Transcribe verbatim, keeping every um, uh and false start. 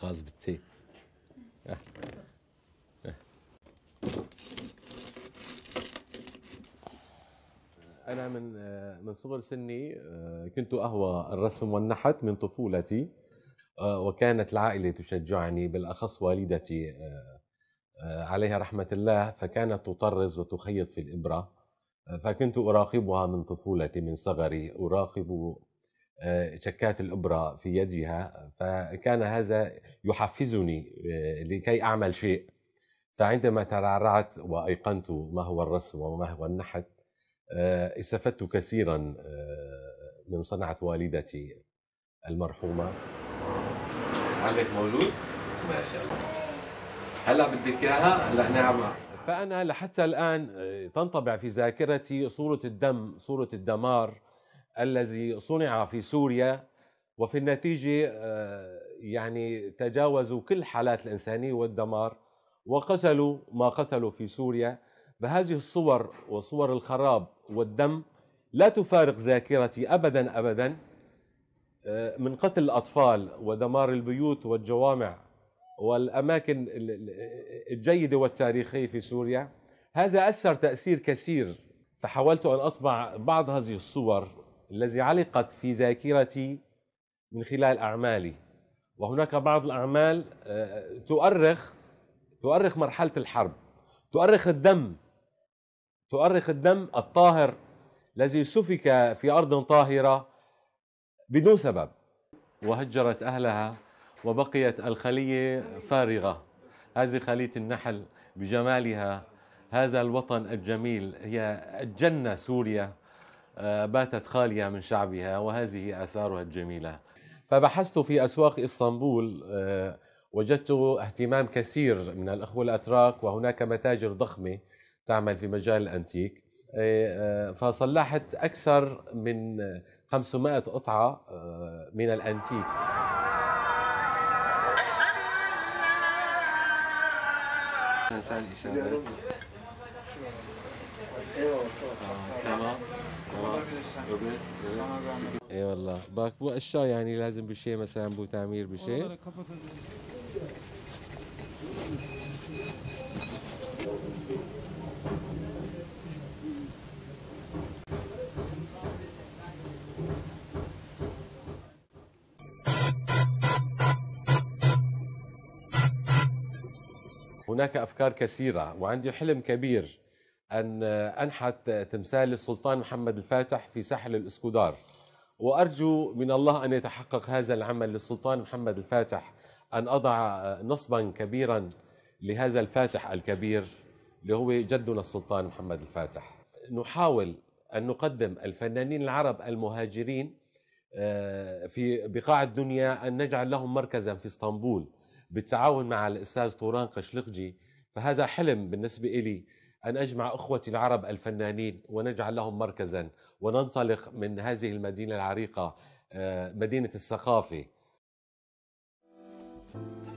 خاص بالتي. أنا من من صغر سني كنت أهوى الرسم والنحت من طفولتي، وكانت العائلة تشجعني، بالأخص والدتي عليها رحمة الله، فكانت تطرز وتخيط في الإبرة، فكنت أراقبها من طفولتي، من صغري أراقب شكات الإبرة في يدها، فكان هذا يحفزني لكي أعمل شيء. فعندما ترعرعت وأيقنت ما هو الرسم وما هو النحت، استفدت كثيرا من صنعة والدتي المرحومة. عندك مولود؟ ما شاء الله. هلا بدك اياها؟ هلا نعمة. فأنا لحتى الآن تنطبع في ذاكرتي صورة الدم، صورة الدمار الذي صنع في سوريا، وفي النتيجة يعني تجاوزوا كل حالات الإنسانية والدمار وقتلوا ما قتلوا في سوريا. فهذه الصور وصور الخراب والدم لا تفارق ذاكرتي أبدا أبدا، من قتل الأطفال ودمار البيوت والجوامع والأماكن الجيدة والتاريخية في سوريا. هذا أثر تأثير كثير، فحاولت أن أطبع بعض هذه الصور التي علقت في ذاكرتي من خلال أعمالي. وهناك بعض الأعمال تؤرخ تؤرخ مرحلة الحرب، تؤرخ الدم، تؤرخ الدم الطاهر الذي سفك في أرض طاهرة بدون سبب، وهجرت أهلها وبقيت الخلية فارغة. هذه خلية النحل بجمالها، هذا الوطن الجميل، هي الجنة سوريا، باتت خالية من شعبها، وهذه آثارها الجميلة. فبحثت في أسواق إسطنبول، وجدت اهتمام كثير من الأخوة الأتراك، وهناك متاجر ضخمة تعمل في مجال الأنتيك، فصلحت أكثر من خمسمائة قطعة من الأنتيك. إنسان إشارات. تمام. اي والله باك بو اشياء يعني لازم بشيء، مثلا بو تعمير بشيء. هناك أفكار كثيرة، وعندي حلم كبير أن أنحت تمثال السلطان محمد الفاتح في ساحل الإسكودار، وأرجو من الله أن يتحقق هذا العمل للسلطان محمد الفاتح، أن أضع نصبا كبيرا لهذا الفاتح الكبير اللي هو جدنا السلطان محمد الفاتح. نحاول أن نقدم الفنانين العرب المهاجرين في بقاع الدنيا، أن نجعل لهم مركزا في اسطنبول بالتعاون مع الأستاذ طوران قشلقجي. فهذا حلم بالنسبة إلي، أن أجمع أخوتي العرب الفنانين ونجعل لهم مركزا، وننطلق من هذه المدينة العريقة، مدينة الثقافة.